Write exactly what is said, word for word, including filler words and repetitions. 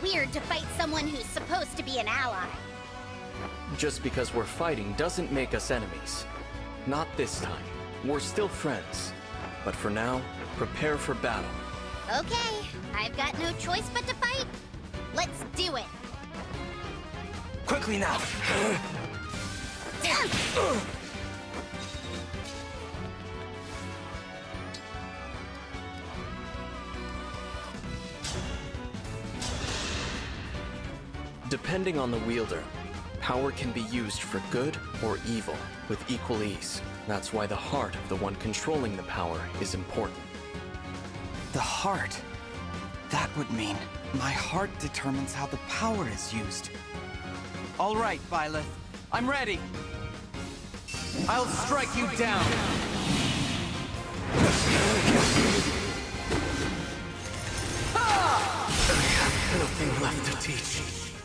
weird to fight someone who's supposed to be an ally. Just because we're fighting doesn't make us enemies. Not this time. We're still friends. But for now, prepare for battle. Okay, I've got no choice but to fight. Let's do it. Quickly now! Depending on the wielder, power can be used for good or evil with equal ease. That's why the heart of the one controlling the power is important. The heart? That would mean my heart determines how the power is used. All right, Byleth. I'm ready. I'll strike you down. I have nothing left to teach.